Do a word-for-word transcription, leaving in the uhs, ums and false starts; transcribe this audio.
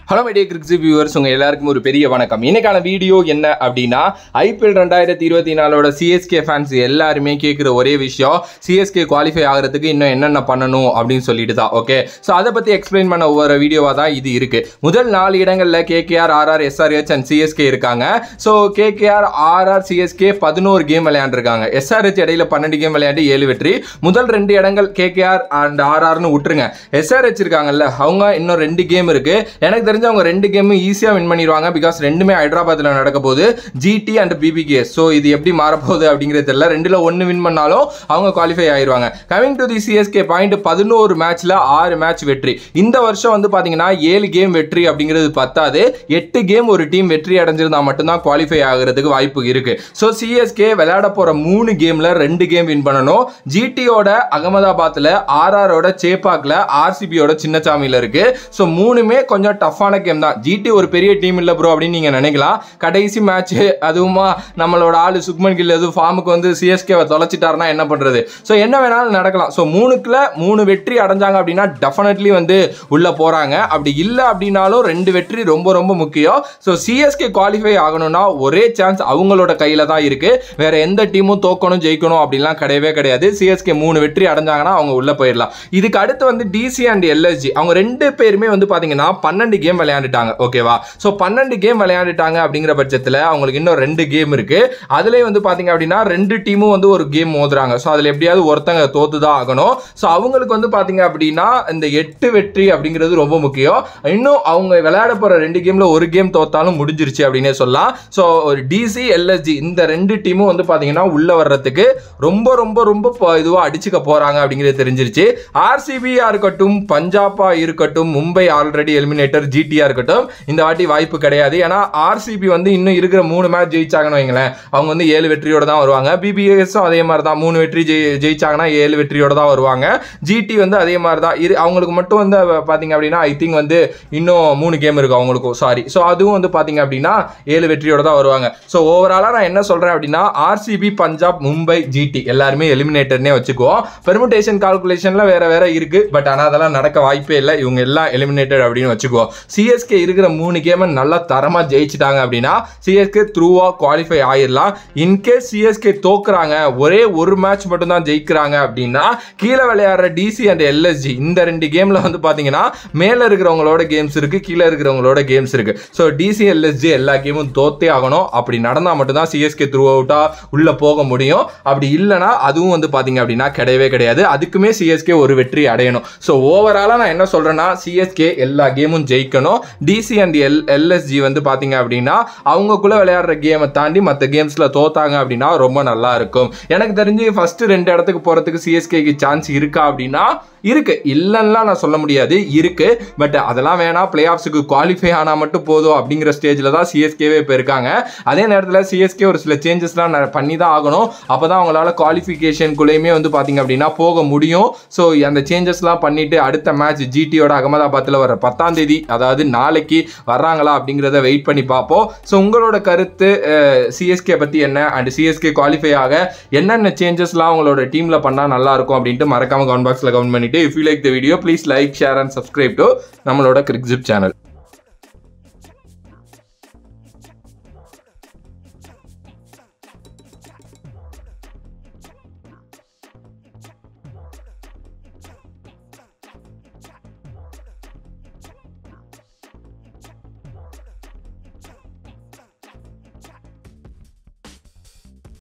Hello media கிரிக்ஸ் viewers, உங்கள் எல்லாருக்கும் ஒரு பெரிய வணக்கம். இன்னைக்கான வீடியோ என்ன அப்படின்னா, ஐபிஎல் ரெண்டாயிரத்தி இருபத்தி நாலோட சிஎஸ்கே ஃபேன்ஸ் எல்லாருமே கேட்குற ஒரே விஷயம், சிஎஸ்கே குவாலிஃபை ஆகிறதுக்கு இன்னும் என்னென்ன பண்ணணும் அப்படின்னு சொல்லிட்டு தான். ஓகே, ஸோ அதை பற்றி எக்ஸ்பிளைன் பண்ண ஒவ்வொரு வீடியோவாக தான் இது இருக்குது. முதல் நாலு இடங்களில் KKR, RR, SRH and CSK இருக்காங்க. ஸோ கேகேஆர், ஆர்ஆர், சிஎஸ்கே பதினோரு கேம் விளையாண்டுருக்காங்க. எஸ்ஆர்ஹெச் இடையில பன்னெண்டு கேம் விளையாண்டு ஏழு வெற்றி. முதல் ரெண்டு இடங்கள் கேகேஆர் அண்ட் ஆர்ஆர்னு விட்டுருங்க. எஸ்ஆர்ஹெச் இருக்காங்கல்ல, அவங்க இன்னும் ரெண்டு கேம் இருக்குது. எனக்கு அவங்க ரெண்டு கேமும் ஈஸியா வின் பண்ணிடுவாங்க. பிகாஸ் ரெண்டுமே ஹைதராபாத்ல நடக்க போகுது, ஜிடி அண்ட் பிபிகே. சோ இது எப்படி மாறப்போகுது அப்படிங்கிறது தெரியல. ரெண்டுல ஒன்னு வின் பண்ணாலும் அவங்க குவாலிஃபை ஆயிடுவாங்க. Coming to the CSK point, பதினோரு மேட்ச்ல ஆறு மேட்ச் வெற்றி. இந்த வருஷம் வந்து பாத்தீங்கன்னா ஏழு கேம் வெற்றி அப்படிங்கிறது பத்தாது, எட்டு கேம் ஒரு டீம் வெற்றி அடைஞ்சிருந்தா மட்டும்தான் குவாலிஃபை ஆகிறதுக்கு வாய்ப்பு இருக்கு. ஸோ சிஎஸ்கே விளையாட போற மூணு கேம்ல ரெண்டு கேம் வின் பண்ணணும். ஜிடியோட அகமதாபாத்ல, ஆர்ஆரோட சேப்பாக்ல, ஆர்சிபியோட சின்னசாமியில இருக்கு. ஸோ மூணுமே கொஞ்சம் டஃப் கேம் தான். ஜிடி ஒரு பெரிய டீம் இல்ல ப்ரோ அப்படின்னு நீங்க நினைக்கலாம். கடைசி மேட்ச் அதுவுமா நம்மளோட ஆளு சுக்மன் கில் எதுவும் ஃபார்முக்கு வந்து சிஎஸ்கே தொலைச்சிட்டாருன்னா என்ன பண்றது? ஸோ என்ன வேணாலும் நடக்கலாம். ஸோ மூணுக்குள்ள மூணு வெற்றி அடைஞ்சாங்க அப்படின்னா டெஃபினெட்லி வந்து உள்ள போறாங்க. அப்படி இல்லை அப்படின்னாலும் ரெண்டு வெற்றி ரொம்ப ரொம்ப முக்கியம். ஸோ சிஎஸ்கே குவாலிஃபை ஆகணும்னா ஒரே சான்ஸ் அவங்களோட கையில தான் இருக்கு. வேற எந்த டீமும் தோக்கணும் ஜெயிக்கணும் அப்படின்லாம் கிடையவே கிடையாது. சிஎஸ்கே மூணு வெற்றி அடைஞ்சாங்கன்னா அவங்க உள்ள போயிடலாம். இதுக்கு அடுத்து வந்து டிசி அண்ட் எல்எஸ்ஜி, அவங்க ரெண்டு பேருமே வந்து பாத்தீங்கன்னா பன்னெண்டு கேம் விளையாண்டுட்டாங்க. ஓகேவா? சோ பன்னெண்டு கேம் விளையாண்டுட்டாங்க அப்படிங்கிற பட்சத்தில் அவங்களுக்கு இன்னும் ரெண்டு கேம் இருக்கு. அதுல வந்து பாத்தீங்க அப்படின்னா ரெண்டு டீமும் வந்து ஒரு கேம் மோதுறாங்க. சோ அதுல எப்படியாவது ஒருத்தங்க தோத்துதான் ஆகணும். சோ அவங்களுக்கு வந்து பாத்தீங்க அப்படின்னா இந்த எட்டு வெற்றி அப்படிங்கிறது ரொம்ப முக்கியம். இன்னும் அவங்க விளையாட போற ரெண்டு கேம்ல ஒரு கேம் தோத்தாலும் முடிஞ்சிருச்சு அப்படின்னே சொல்லலாம். சோ ஒரு டிசி, எல்எஸ்ஜி இந்த ரெண்டு டீமும் வந்து பாத்தீங்கன்னா உள்ள வர்றதுக்கு ரொம்ப ரொம்ப ரொம்ப இதுவா அடிச்சுக்க போறாங்க அப்படிங்கிறது தெரிஞ்சிருச்சு. ஆர்சிபியா இருக்கட்டும், பஞ்சாபா இருக்கட்டும், மும்பை ஆல்ரெடி எலிமினேட்டர், ஜிடியா இருக்கட்டும், இந்த வாட்டி வாய்ப்பு கிடையாது. ஏன்னா ஆர்சிபி வந்து இன்னும் இருக்கிற மூணு மேட்ச் ஜெயிச்சாங்கன்னு வைங்களேன், அவங்க வந்து ஏழு வெற்றியோட தான் வருவாங்க. பிபிஎஸும் அதே மாதிரி தான், மூணு வெற்றி ஜெயிச்சாங்கன்னா ஏழு வெற்றியோட தான் வருவாங்க. ஜிடி வந்து அதே மாதிரி தான். அவங்களுக்கு மட்டும் வந்து பாத்தீங்க அப்படின்னா ஐ திங்க் வந்து இன்னும் மூணு கேம் இருக்கு அவங்களுக்கும், சாரி. ஸோ அதுவும் வந்து பாத்தீங்க அப்படின்னா ஏழு வெற்றியோட தான் வருவாங்க. ஸோ ஓவராலா நான் என்ன சொல்றேன் அப்படின்னா, ஆர்சிபி, பஞ்சாப், மும்பை, ஜிடி எல்லாருமே எலிமினேட்டர்னே வச்சுக்குவோம். பெர்முடேஷன் கால்குலேஷன்ல வேற வேற இருக்கு, பட் ஆனால் அதெல்லாம் நடக்க வாய்ப்பே இல்லை. இவங்க எல்லாம் எலிமினேட்டட் அப்படின்னு வச்சுக்குவோம். சிஎஸ்கே இருக்கிற மூணு கேம் நல்லா தரமா ஜெயிச்சிட்டாங்க அப்படின்னா சிஎஸ்கே த்ரூவா குவாலிஃபை ஆயிடலாம். இன்கேஸ் சிஎஸ்கே தோக்குறாங்க, ஒரே ஒரு மேட்ச் மட்டும் தான் ஜெயிக்கிறாங்க அப்படின்னா கீழே விளையாடுற டிசி அண்ட் எல்எஸ்ஜி இந்த ரெண்டு கேம்ல வந்து பாத்தீங்கன்னா மேல இருக்கிறவங்களோட கேம்ஸ் இருக்கு, கீழே இருக்கிறவங்களோட கேம்ஸ் இருக்கு. ஸோ டிசி, எல்எஸ்ஜி எல்லா கேமும் தோத்தே ஆகணும். அப்படி நடந்தா மட்டும் தான் சிஎஸ்கே த்ரூ அவுட்டா உள்ள போக முடியும். அப்படி இல்லைன்னா அதுவும் வந்து பாத்தீங்க அப்படின்னா கிடையவே கிடையாது. அதுக்குமே சிஎஸ்கே ஒரு வெற்றி அடையணும். ஸோ ஓவராலா நான் என்ன சொல்றேன்னா, சிஎஸ்கே எல்லா கேமும் ஜெயிக்கணும். டிசி அண்ட் எல் எல்எஸ்ஜி வந்து பாத்தீங்க அப்படின்னா அவங்கக்குள்ள விளையாடுற கேமை தாண்டி மற்ற கேம்ஸ்ல தோத்தாங்க அப்படின்னா ரொம்ப நல்லா இருக்கும். எனக்கு தெரிஞ்சு ஃபர்ஸ்ட் ரெண்டு இடத்துக்கு போறதுக்கு சிஎஸ்கேக்கு சான்ஸ் இருக்கா அப்படின்னா இருக்கு, இல்லைன்னா நான் சொல்ல முடியாது, இருக்கு. பட் அதெல்லாம் வேணாம், பிளே ஆஃப்ஸுக்கு குவாலிஃபை ஆனா மட்டும் போதும் அப்படிங்கிற ஸ்டேஜ்ல தான் சிஎஸ்கேவே இப்போ இருக்காங்க. அதே நேரத்தில் சிஎஸ்கே ஒரு சில சேஞ்சஸ்லாம் பண்ணி தான் ஆகணும். அப்பதான் அவங்களால குவாலிஃபிகேஷனுக்குள்ளேயுமே வந்து பாத்தீங்க அப்படின்னா போக முடியும். ஸோ அந்த சேஞ்சஸ்லாம் பண்ணிட்டு அடுத்த மேட்ச் ஜிடியோட அகமதாபாத்தில் வர பத்தாம் தேதி, அதாவது நாளைக்கு வர்றாங்களா அப்படிங்கிறத வெயிட் பண்ணி பார்ப்போம். ஸோ உங்களோட கருத்து சிஎஸ்கே பத்தி என்ன, அண்ட் சிஎஸ்கே குவாலிஃபை ஆக என்னென்ன சேஞ்சஸ்லாம் உங்களோட டீம்ல பண்ணா நல்லா இருக்கும் அப்படின்ட்டு மறக்காம கமெண்ட் பாக்ஸ்ல கமெண்ட் பண்ணிட்டு, if you like the video please like, share and subscribe to நம்மளோட கிரிக்ஸிப் சேனல்.